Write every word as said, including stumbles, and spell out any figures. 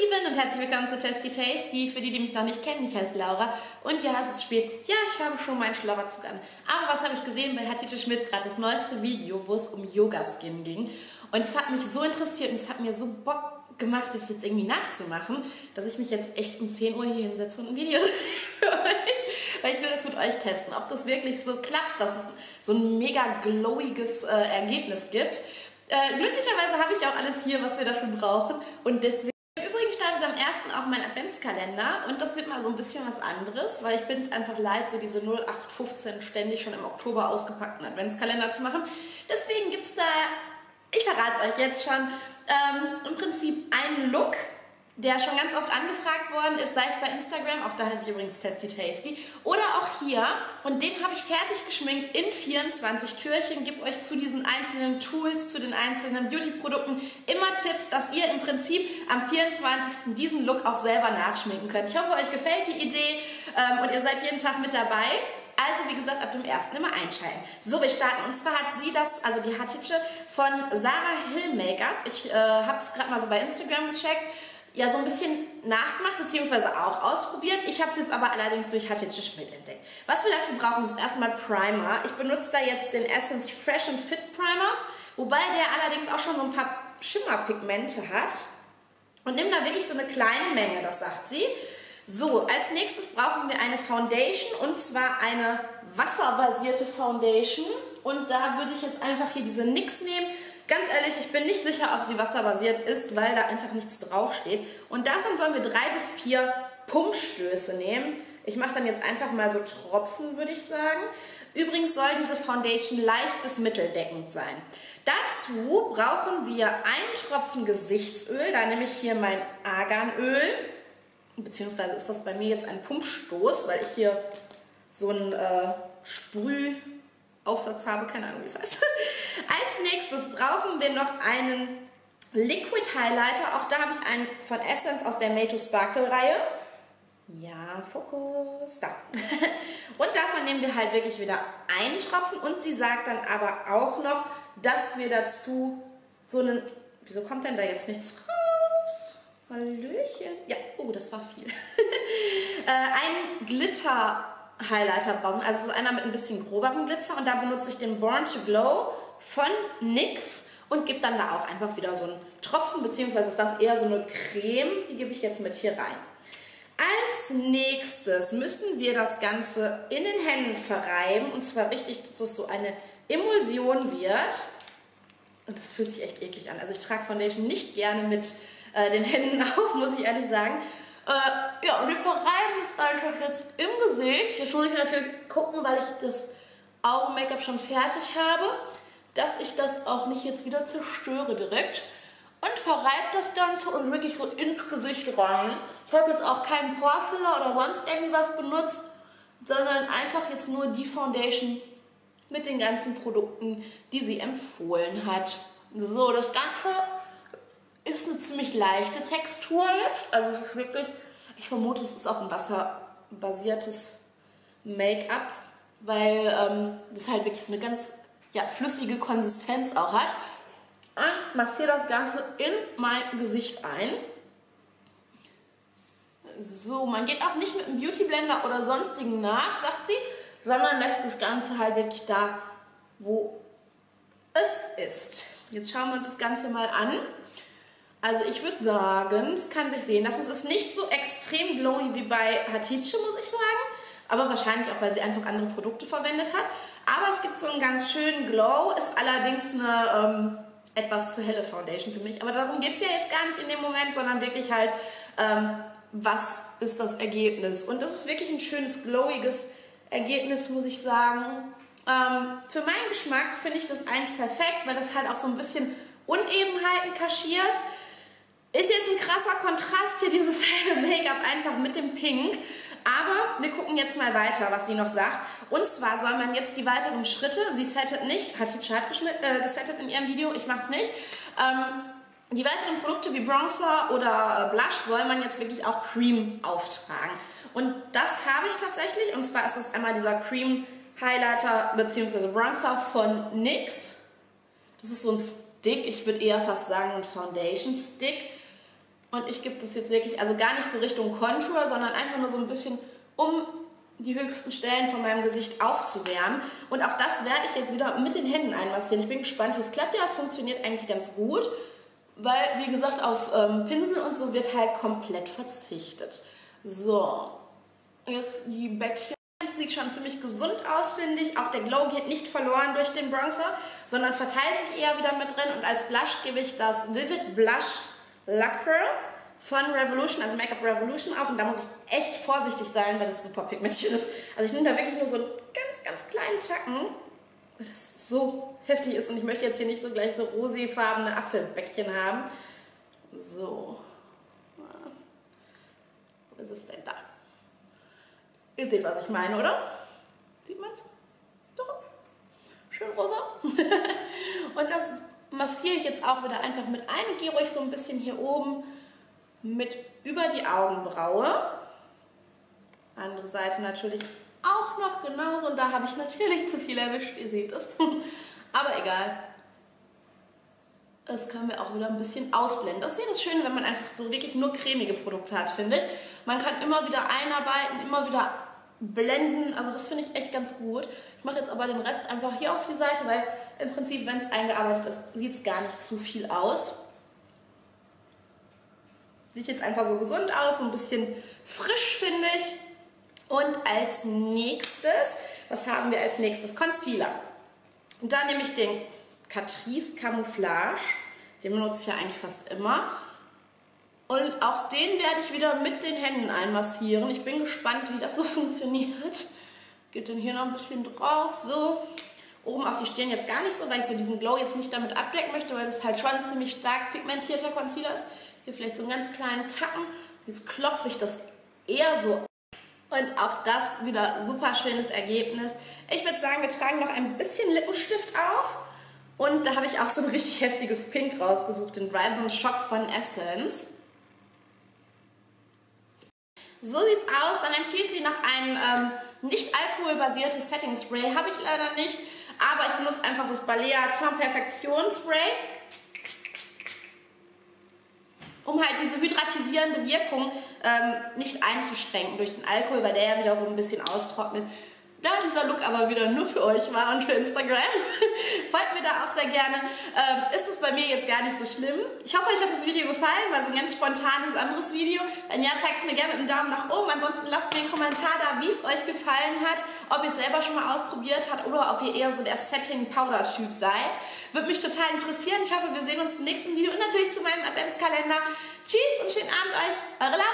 Lieben und herzlich willkommen zu Testy Tasty. Für die, die mich noch nicht kennen, ich heiße Laura und ja, es ist spät. Ja, ich habe schon meinen Schlafanzug an. Aber was habe ich gesehen bei Hatice Schmidt, gerade das neueste Video, wo es um Yoga-Skin ging. Und es hat mich so interessiert und es hat mir so Bock gemacht, das jetzt irgendwie nachzumachen, dass ich mich jetzt echt um zehn Uhr hier hinsetze und ein Video für euch, weil ich will das mit euch testen, ob das wirklich so klappt, dass es so ein mega glowiges äh, Ergebnis gibt. Äh, glücklicherweise habe ich auch alles hier, was wir dafür brauchen und deswegen Übrigens startet am ersten auch mein Adventskalender und das wird mal so ein bisschen was anderes, weil ich bin es einfach leid, so diese null acht fünfzehn ständig schon im Oktober ausgepackten Adventskalender zu machen. Deswegen gibt es da, ich verrate es euch jetzt schon, ähm, im Prinzip einen Look, der schon ganz oft angefragt worden ist, sei es bei Instagram, auch da heiße ich übrigens Testy Tasty, oder auch hier. Und den habe ich fertig geschminkt in vierundzwanzig Türchen, gebe euch zu diesen einzelnen Tools, zu den einzelnen Beauty-Produkten immer Tipps, dass ihr im Prinzip am vierundzwanzigsten diesen Look auch selber nachschminken könnt. Ich hoffe, euch gefällt die Idee ähm, und ihr seid jeden Tag mit dabei. Also wie gesagt, ab dem ersten immer einschalten. So, wir starten. Und zwar hat sie das, also die Hatice von Sarah Hill Make-up. Ich äh, habe das gerade mal so bei Instagram gecheckt. Ja, so ein bisschen nachgemacht, beziehungsweise auch ausprobiert. Ich habe es jetzt aber allerdings durch Hatice Schmidt entdeckt. Was wir dafür brauchen, ist erstmal Primer. Ich benutze da jetzt den Essence Fresh and Fit Primer, wobei der allerdings auch schon so ein paar Schimmerpigmente hat. Und nimm da wirklich so eine kleine Menge, das sagt sie. So, als nächstes brauchen wir eine Foundation, und zwar eine wasserbasierte Foundation. Und da würde ich jetzt einfach hier diese NYX nehmen. Ganz ehrlich, ich bin nicht sicher, ob sie wasserbasiert ist, weil da einfach nichts draufsteht. Und davon sollen wir drei bis vier Pumpstöße nehmen. Ich mache dann jetzt einfach mal so Tropfen, würde ich sagen. Übrigens soll diese Foundation leicht bis mitteldeckend sein. Dazu brauchen wir einen Tropfen Gesichtsöl. Da nehme ich hier mein Arganöl. Beziehungsweise ist das bei mir jetzt ein Pumpstoß, weil ich hier so einen äh, Sprühaufsatz habe. Keine Ahnung, wie es heißt. Als nächstes brauchen wir noch einen Liquid Highlighter. Auch da habe ich einen von Essence aus der Made to Sparkle Reihe. Ja, Fokus, da. Und davon nehmen wir halt wirklich wieder einen Tropfen. Und sie sagt dann aber auch noch, dass wir dazu so einen... Wieso kommt denn da jetzt nichts raus? Hallöchen. Ja, oh, das war viel. äh, ein Glitter Highlighter brauchen. Also einer mit ein bisschen groberem Glitzer. Und da benutze ich den Born to Glow von NYX und gebe dann da auch einfach wieder so einen Tropfen, beziehungsweise ist das eher so eine Creme, die gebe ich jetzt mit hier rein. Als nächstes müssen wir das Ganze in den Händen verreiben, und zwar richtig, dass es so eine Emulsion wird. Und das fühlt sich echt eklig an. Also ich trage Foundation nicht gerne mit äh, den Händen auf, muss ich ehrlich sagen. Äh, ja, und wir verreiben es einfach jetzt im Gesicht. Jetzt muss ich natürlich gucken, weil ich das Augen-Make-up schon fertig habe, dass ich das auch nicht jetzt wieder zerstöre direkt. Und verreibe das Ganze und wirklich so ins Gesicht rein. Ich habe jetzt auch keinen Porfiller oder sonst irgendwas benutzt, sondern einfach jetzt nur die Foundation mit den ganzen Produkten, die sie empfohlen hat. So, das Ganze ist eine ziemlich leichte Textur jetzt. Also es ist wirklich, ich vermute, es ist auch ein wasserbasiertes Make-up, weil ähm, das halt wirklich so eine ganz ja, flüssige Konsistenz auch hat. Und massiere das Ganze in mein Gesicht ein. So, man geht auch nicht mit einem Beauty Blender oder sonstigen nach, sagt sie, sondern lässt das Ganze halt wirklich da, wo es ist. Jetzt schauen wir uns das Ganze mal an. Also ich würde sagen, es kann sich sehen lassen. Es ist nicht so extrem glowy wie bei Hatice, muss ich sagen. Aber wahrscheinlich auch, weil sie einfach andere Produkte verwendet hat. Aber es gibt so einen ganz schönen Glow, ist allerdings eine ähm, etwas zu helle Foundation für mich. Aber darum geht es ja jetzt gar nicht in dem Moment, sondern wirklich halt, ähm, was ist das Ergebnis. Und das ist wirklich ein schönes, glowiges Ergebnis, muss ich sagen. Ähm, für meinen Geschmack finde ich das eigentlich perfekt, weil das halt auch so ein bisschen Unebenheiten kaschiert. Ist jetzt ein krasser Kontrast hier, dieses helle Make-up einfach mit dem Pink. Aber wir gucken jetzt mal weiter, was sie noch sagt. Und zwar soll man jetzt die weiteren Schritte, sie settet nicht, hat sie hat äh, gesettet in ihrem Video, ich mache es nicht. Ähm, die weiteren Produkte wie Bronzer oder Blush soll man jetzt wirklich auch Cream auftragen. Und das habe ich tatsächlich. Und zwar ist das einmal dieser Cream Highlighter bzw. Bronzer von NYX. Das ist so ein Stick, ich würde eher fast sagen ein Foundation Stick. Und ich gebe das jetzt wirklich, also gar nicht so Richtung Contour, sondern einfach nur so ein bisschen, um die höchsten Stellen von meinem Gesicht aufzuwärmen. Und auch das werde ich jetzt wieder mit den Händen einmassieren. Ich bin gespannt, wie es klappt. Ja, es funktioniert eigentlich ganz gut, weil, wie gesagt, auf ähm, Pinsel und so wird halt komplett verzichtet. So, jetzt die Bäckchen. Das sieht schon ziemlich gesund aus, finde ich. Auch der Glow geht nicht verloren durch den Bronzer, sondern verteilt sich eher wieder mit drin. Und als Blush gebe ich das Vivid Blush Lacquer von Revolution, also Make-up Revolution auf. Und da muss ich echt vorsichtig sein, weil das super pigmentiert ist. Also ich nehme da wirklich nur so einen ganz, ganz kleinen Tacken, weil das so heftig ist. Und ich möchte jetzt hier nicht so gleich so roséfarbene Apfelbäckchen haben. So. Wo ist es denn da? Ihr seht, was ich meine, oder? Sieht man es? Doch. Schön rosa. Und das massiere ich jetzt auch wieder einfach mit ein und gehe ruhig so ein bisschen hier oben mit über die Augenbraue. Andere Seite natürlich auch noch genauso. Und da habe ich natürlich zu viel erwischt, ihr seht es. Aber egal. Das können wir auch wieder ein bisschen ausblenden. Das ist ja das Schöne, wenn man einfach so wirklich nur cremige Produkte hat, finde ich. Man kann immer wieder einarbeiten, immer wieder blenden. Also das finde ich echt ganz gut. Ich mache jetzt aber den Rest einfach hier auf die Seite, weil im Prinzip, wenn es eingearbeitet ist, sieht es gar nicht zu viel aus. Sieht jetzt einfach so gesund aus, so ein bisschen frisch, finde ich. Und als nächstes, was haben wir als nächstes? Concealer. Und da nehme ich den Catrice Camouflage. Den benutze ich ja eigentlich fast immer. Und auch den werde ich wieder mit den Händen einmassieren. Ich bin gespannt, wie das so funktioniert. Geht dann hier noch ein bisschen drauf, so. Oben auf die Stirn jetzt gar nicht so, weil ich so diesen Glow jetzt nicht damit abdecken möchte, weil das halt schon ein ziemlich stark pigmentierter Concealer ist. Hier vielleicht so einen ganz kleinen Tacken. Jetzt klopfe ich das eher so. Und auch das wieder super schönes Ergebnis. Ich würde sagen, wir tragen noch ein bisschen Lippenstift auf. Und da habe ich auch so ein richtig heftiges Pink rausgesucht, den Vibrant Shock von Essence. So sieht's aus. Dann empfiehlt sie noch ein ähm, nicht alkoholbasiertes Setting Spray. Habe ich leider nicht, aber ich benutze einfach das Balea Teint Perfektion Spray, um halt diese hydratisierende Wirkung ähm, nicht einzuschränken durch den Alkohol, weil der ja wiederum ein bisschen austrocknet. Da dieser Look aber wieder nur für euch war und für Instagram, folgt mir da auch sehr gerne, ähm, ist es bei mir jetzt gar nicht so schlimm. Ich hoffe, euch hat das Video gefallen, war so ein ganz spontanes anderes Video. Wenn ja, zeigt es mir gerne mit einem Daumen nach oben. Ansonsten lasst mir einen Kommentar da, wie es euch gefallen hat, ob ihr es selber schon mal ausprobiert habt oder ob ihr eher so der Setting-Powder-Typ seid. Würde mich total interessieren. Ich hoffe, wir sehen uns zum nächsten Video und natürlich zu meinem Adventskalender. Tschüss und schönen Abend euch, eure Lara.